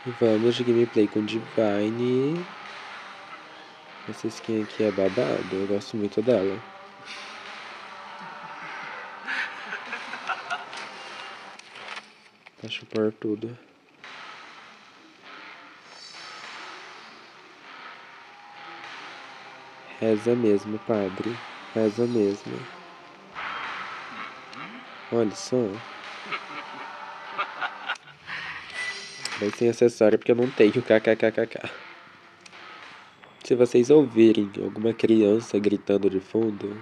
Vamos de gameplay com Divine. Essa skin aqui é babado, eu gosto muito dela. Pra chupar tudo. Reza mesmo, padre. Reza mesmo. Olha só. Vai sem acessório porque eu não tenho kkkk. Se vocês ouvirem alguma criança gritando de fundo,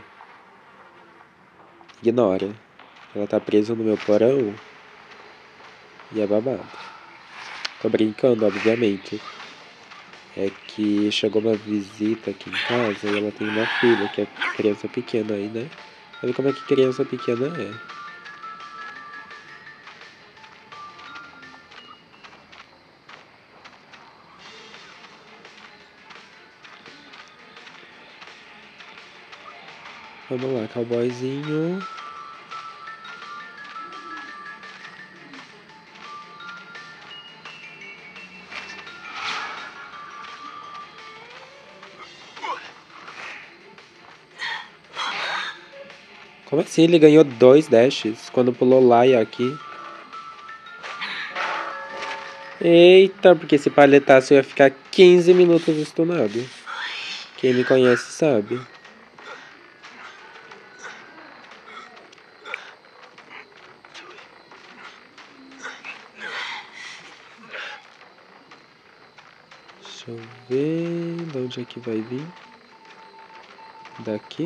ignora. Ela tá presa no meu porão e é babado. Tô brincando, obviamente. É que chegou uma visita aqui em casa e ela tem uma filha que é criança pequena aí, né? Sabe como é que criança pequena é? Vamos lá, cowboyzinho. Como assim ele ganhou 2 dashes quando pulou lá e aqui? Eita, porque se paletasse eu ia ficar 15 minutos stunado. Quem me conhece sabe. Deixa eu ver de onde é que vai vir. Daqui.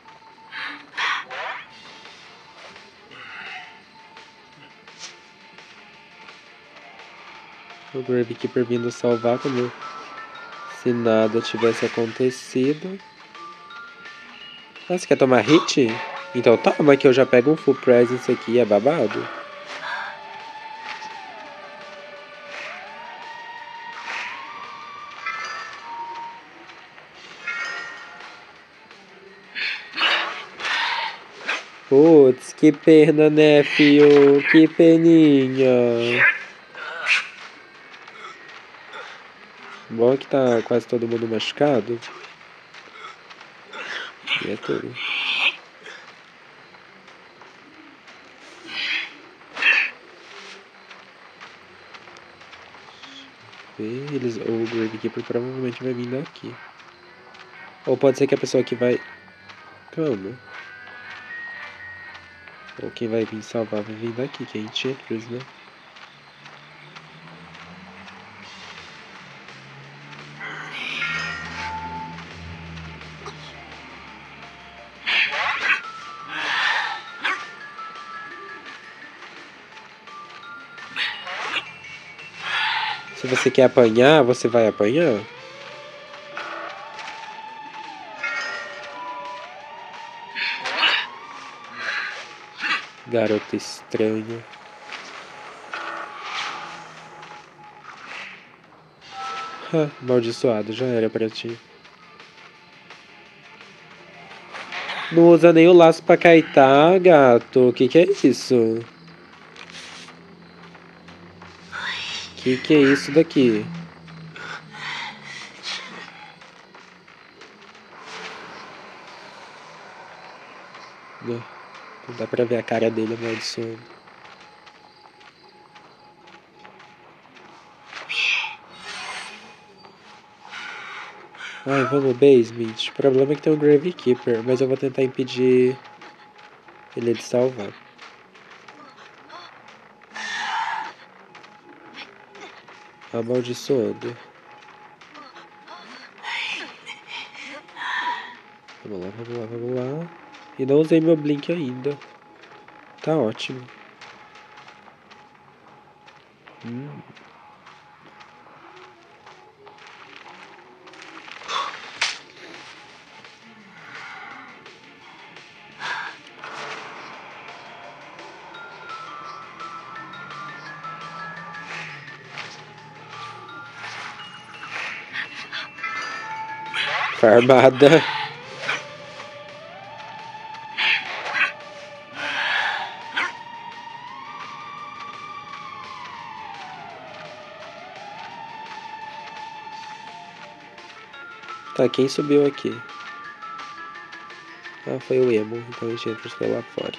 O Gravekeeper vindo salvar como se nada tivesse acontecido. Ah, você quer tomar hit? Então toma que eu já pego um full presence aqui, é babado. Putz, que pena, né, fio? Que peninha. Bom que tá quase todo mundo machucado. E é tudo. O Gravekeeper provavelmente vai vir daqui. Ou pode ser que a pessoa que vai... Calma. Ou quem vai vir salvar vai vir daqui, que é Enchantress, né? Se você quer apanhar, você vai apanhar? Garota estranha. Amaldiçoado, já era pra ti. Não usa nem o laço pra kaitar, gato. Que é isso? Que é isso daqui? Não dá pra ver a cara dele amaldiçoando. Ai, vamos basement. O problema é que tem um Gravekeeper, mas eu vou tentar impedir ele de salvar. Amaldiçoando. Vamos lá, vamos lá, vamos lá. E não usei meu blink ainda. Tá ótimo. Farmada. Tá, quem subiu aqui? Ah, foi o Emo. Então a gente entra lá fora.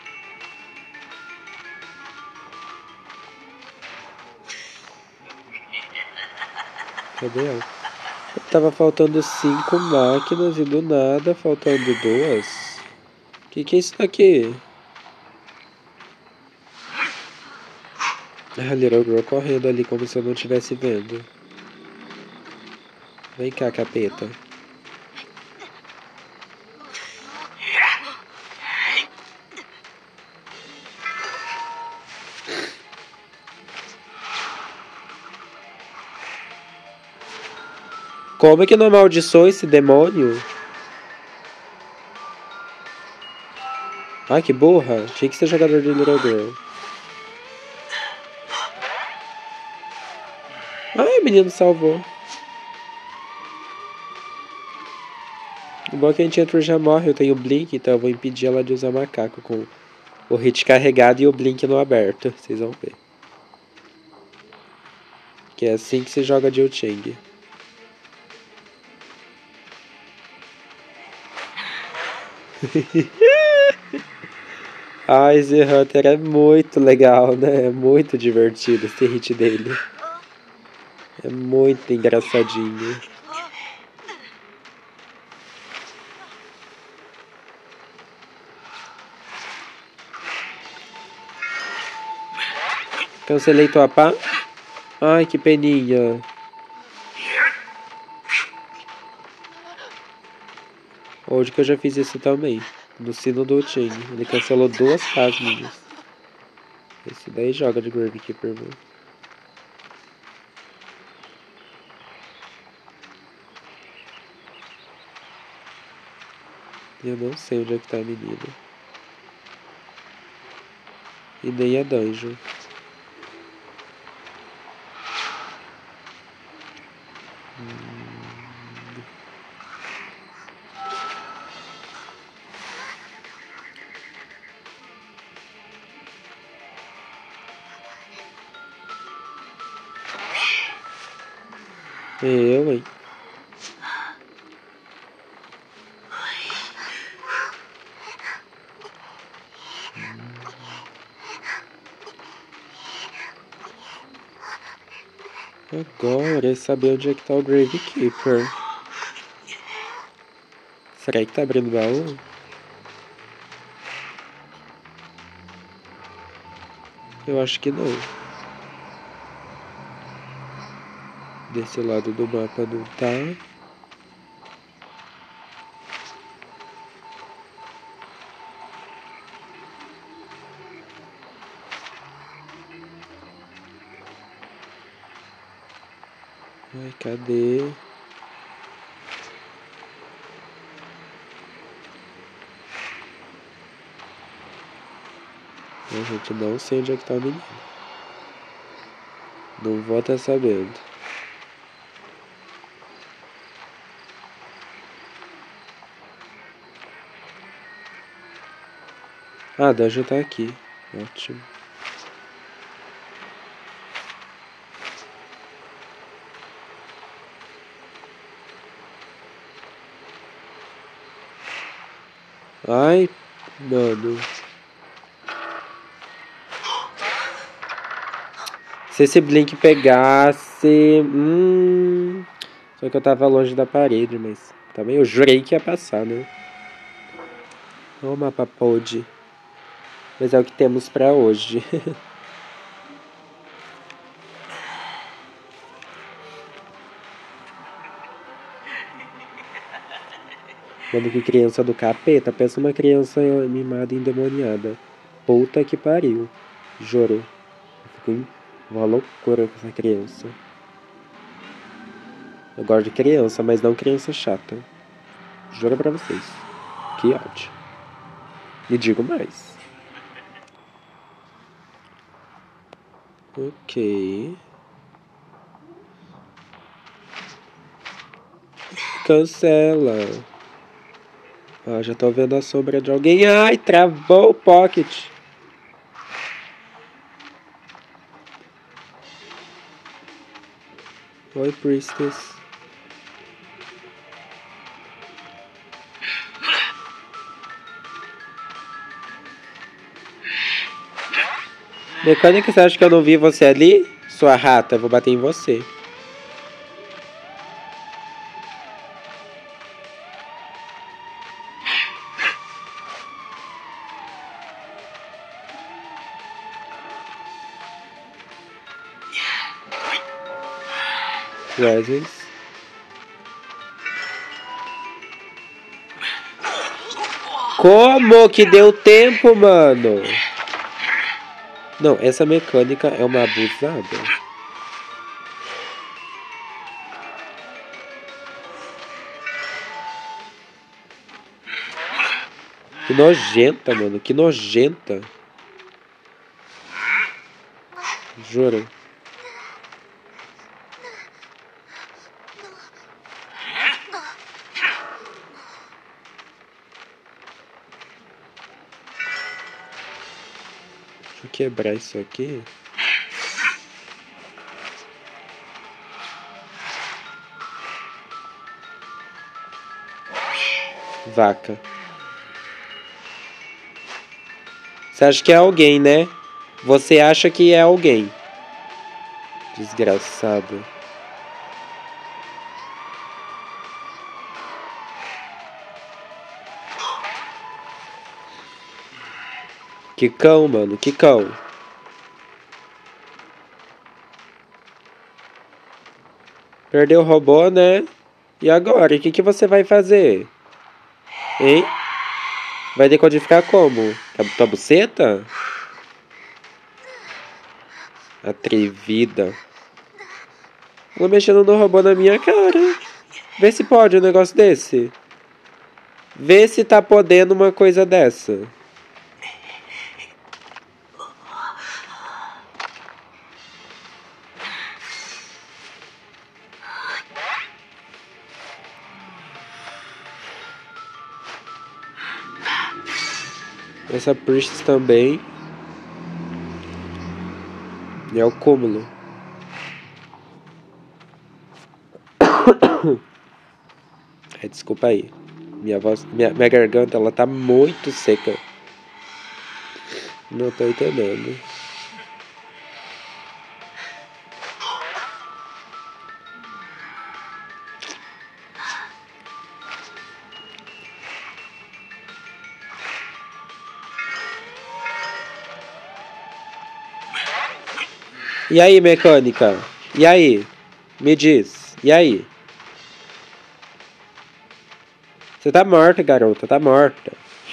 Cadê ela? Tava faltando 5 máquinas e do nada faltando 2. Que é isso daqui? A Little Girl correndo ali como se eu não estivesse vendo. Vem cá, capeta. Como é que não amaldiçoou esse demônio? Ai, que burra. Tinha que ser jogador de Little Girl. Ai, o menino salvou. O bom é que a gente já morre. Eu tenho Blink, então eu vou impedir ela de usar macaco com o hit carregado e o Blink no aberto. Vocês vão ver. Que é assim que se joga de Chang. Ah, esse Hunter é muito legal, né? É muito divertido esse hit dele. É muito engraçadinho. Cancelei tua pá. Ai, que peninha. Hoje que eu já fiz isso também. No sino do Chang. Ele cancelou 2 pás minhas. Esse daí joga de Gravekeeper, mano. Eu não sei onde é que tá a menina. E nem a dungeon. Eu, hein? Agora é saber onde é que tá o Gravekeeper. Será que tá abrindo baú? Eu acho que não. Desse lado do mapa não tá. Ai, cadê? A gente não sei onde é que tá o menino. Não vou estar sabendo. Ah, a dungeon tá aqui. Ótimo. Ai, mano. Se esse Blink pegasse... Só que eu tava longe da parede, mas... Também eu jurei que ia passar, né? Ó, o mapa pode. Mas é o que temos pra hoje. Mano, que criança do capeta. Pensa uma criança mimada e endemoniada. Puta que pariu. Juro. Eu fico uma loucura com essa criança. Eu gosto de criança, mas não criança chata. Juro pra vocês. Que ódio. E digo mais. Ok. Cancela. Ah, já tô vendo a sombra de alguém. Ai, travou o pocket. Oi, Priestess. Mecânica, você acha que eu não vi você ali? Sua rata, eu vou bater em você. Presence. Como que deu tempo, mano? Não, essa mecânica é uma abusada. Que nojenta, mano. Que nojenta. Juro. Deixa eu quebrar isso aqui. Vaca. Você acha que é alguém, né? Você acha que é alguém. Desgraçado. Que cão, mano. Que cão. Perdeu o robô, né? E agora? O que você vai fazer? Hein? Vai decodificar como? Tua buceta? Atrevida. Ela mexendo no robô na minha cara. Vê se pode um negócio desse. Vê se tá podendo uma coisa dessa. Essa Priest também. É o cúmulo. Desculpa aí. Minha voz, minha garganta, ela tá muito seca. Não tô entendendo. E aí, mecânica? E aí? Me diz. E aí? Você tá morta, garota. Tá morta.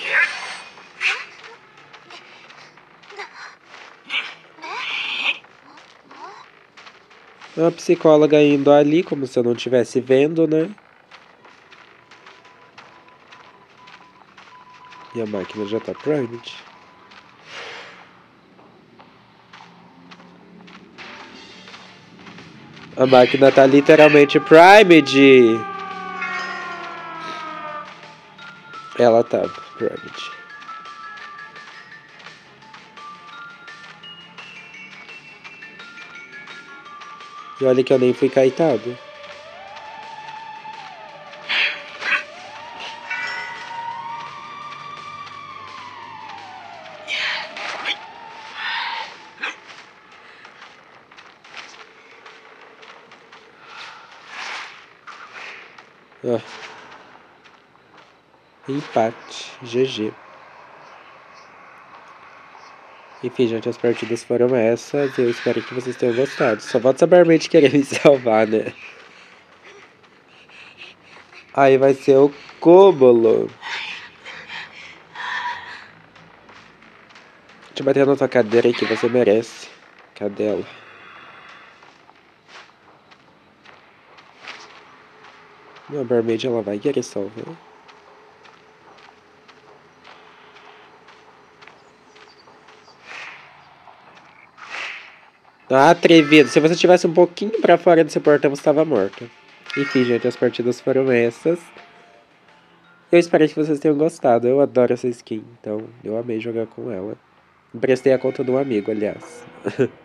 Uma psicóloga indo ali, como se eu não estivesse vendo, né? E a máquina já tá primed. A máquina tá literalmente primed. Ela tá primed. E olha que eu nem fui caetado. Ah. Empate. GG. Enfim, gente, as partidas foram essas. Eu espero que vocês tenham gostado. Só falta sabermente querer me salvar, né? Aí vai ser o cúmulo. Deixa eu bater na tua cadeira aí que você merece. Cadela. Meu, a Barmaid, ela vai querer salvar. Ah, atrevido. Se você tivesse um pouquinho pra fora desse portão, você estava morta. Enfim, gente, as partidas foram essas. Eu espero que vocês tenham gostado. Eu adoro essa skin, então eu amei jogar com ela. Emprestei a conta de um amigo, aliás.